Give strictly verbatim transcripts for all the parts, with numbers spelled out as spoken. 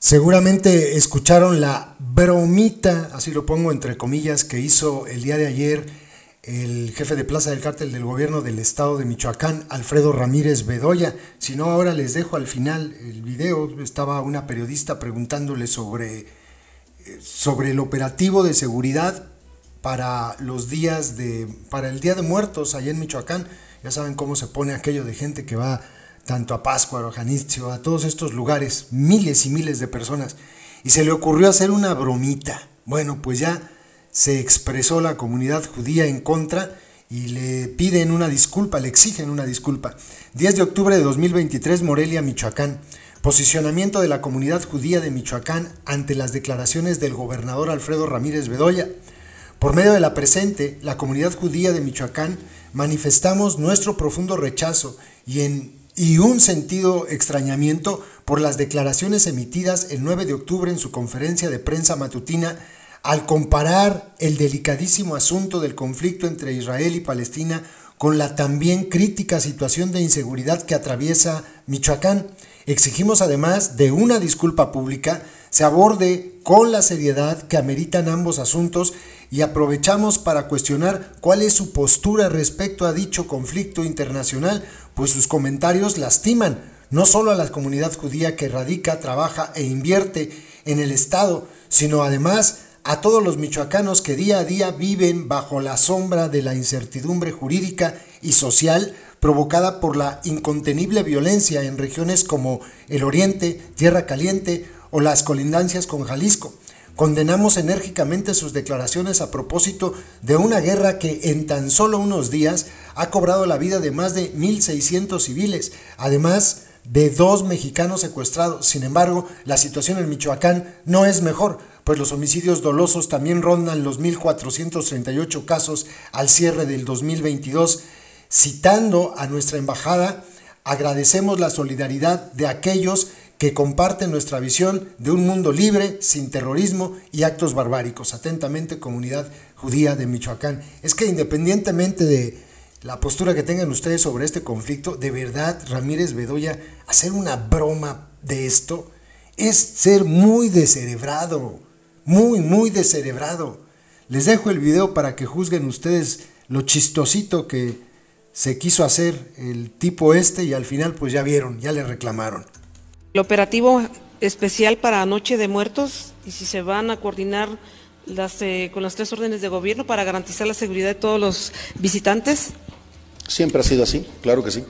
Seguramente escucharon la bromita, así lo pongo entre comillas, que hizo el día de ayer el jefe de plaza del cártel del gobierno del estado de Michoacán, Alfredo Ramírez Bedoya. Si no, ahora les dejo al final el video. Estaba una periodista preguntándole sobre, sobre el operativo de seguridad para los días de, para el Día de Muertos allá en Michoacán. Ya saben cómo se pone aquello de gente que va tanto a Pátzcuaro, a Janitzio, a todos estos lugares, miles y miles de personas, y se le ocurrió hacer una bromita. Bueno, pues ya se expresó la comunidad judía en contra y le piden una disculpa, le exigen una disculpa. diez de octubre de dos mil veintitrés, Morelia, Michoacán. Posicionamiento de la comunidad judía de Michoacán ante las declaraciones del gobernador Alfredo Ramírez Bedoya. Por medio de la presente, la comunidad judía de Michoacán manifestamos nuestro profundo rechazo y en y un sentido extrañamiento por las declaraciones emitidas el nueve de octubre en su conferencia de prensa matutina al comparar el delicadísimo asunto del conflicto entre Israel y Palestina con la también crítica situación de inseguridad que atraviesa Michoacán. Exigimos además de una disculpa pública se aborde con la seriedad que ameritan ambos asuntos y aprovechamos para cuestionar cuál es su postura respecto a dicho conflicto internacional, pues sus comentarios lastiman no solo a la comunidad judía que radica, trabaja e invierte en el Estado, sino además a todos los michoacanos que día a día viven bajo la sombra de la incertidumbre jurídica y social provocada por la incontenible violencia en regiones como el Oriente, Tierra Caliente o las colindancias con Jalisco. Condenamos enérgicamente sus declaraciones a propósito de una guerra que en tan solo unos días ha cobrado la vida de más de mil seiscientos civiles, además de dos mexicanos secuestrados. Sin embargo, la situación en Michoacán no es mejor, pues los homicidios dolosos también rondan los mil cuatrocientos treinta y ocho casos al cierre del dos mil veintidós. Citando a nuestra embajada, agradecemos la solidaridad de aquellos que comparten nuestra visión de un mundo libre, sin terrorismo y actos barbáricos. Atentamente, comunidad judía de Michoacán. Es que independientemente de la postura que tengan ustedes sobre este conflicto, de verdad, Ramírez Bedoya, hacer una broma de esto es ser muy descerebrado, muy, muy descerebrado. Les dejo el video para que juzguen ustedes lo chistosito que se quiso hacer el tipo este y al final pues ya vieron, ya le reclamaron. El operativo especial para Noche de Muertos y si se van a coordinar las, eh, con las tres órdenes de gobierno para garantizar la seguridad de todos los visitantes. Siempre ha sido así, claro que sí.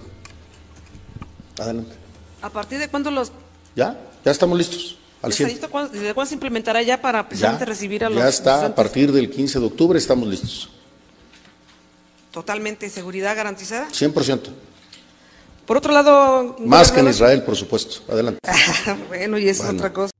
Adelante. ¿A partir de cuándo los...? Ya, ya estamos listos. Al cien. ¿Desde cuándo se implementará ya para precisamente ya, recibir a los Ya está, visitantes? A partir del quince de octubre estamos listos. ¿Totalmente seguridad garantizada? cien por ciento. Por otro lado... Más que en Israel, por supuesto. Adelante. Bueno, y eso bueno. es otra cosa.